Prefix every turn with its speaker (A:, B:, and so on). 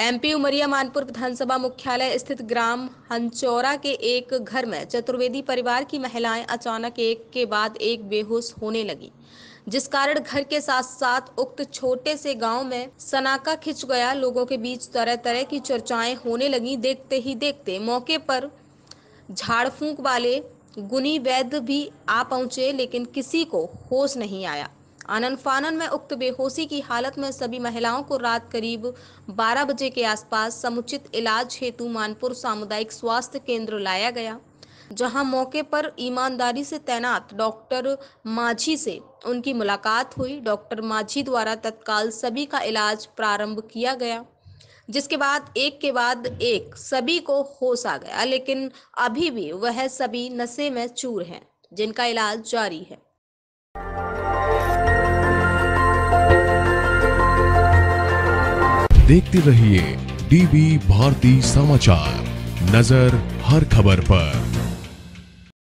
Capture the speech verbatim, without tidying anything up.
A: MP Umaria Manpur विधानसभा मुख्यालय स्थित ग्राम हंचौरा के एक घर में चतुर्वेदी परिवार की महिलाएं अचानक एक के बाद एक बेहोश होने लगी, जिस कारण घर के साथ साथ उक्त छोटे से गांव में सनाका खिंच गया। लोगों के बीच तरह तरह की चर्चाएं होने लगी। देखते ही देखते मौके पर झाड़ फूंक वाले गुनी वैद्य भी आ पहुंचे, लेकिन किसी को होश नहीं आया। आनन फानन में उक्त बेहोशी की हालत में सभी महिलाओं को रात करीब बारह बजे के आसपास समुचित इलाज हेतु मानपुर सामुदायिक स्वास्थ्य केंद्र लाया गया, जहां मौके पर ईमानदारी से तैनात डॉक्टर माझी से उनकी मुलाकात हुई। डॉक्टर माझी द्वारा तत्काल सभी का इलाज प्रारंभ किया गया, जिसके बाद एक के बाद एक सभी को होश आ गया, लेकिन अभी भी वह सभी नशे में चूर हैं, जिनका इलाज जारी है।
B: देखते रहिए डीबी भारती समाचार, नजर हर खबर पर।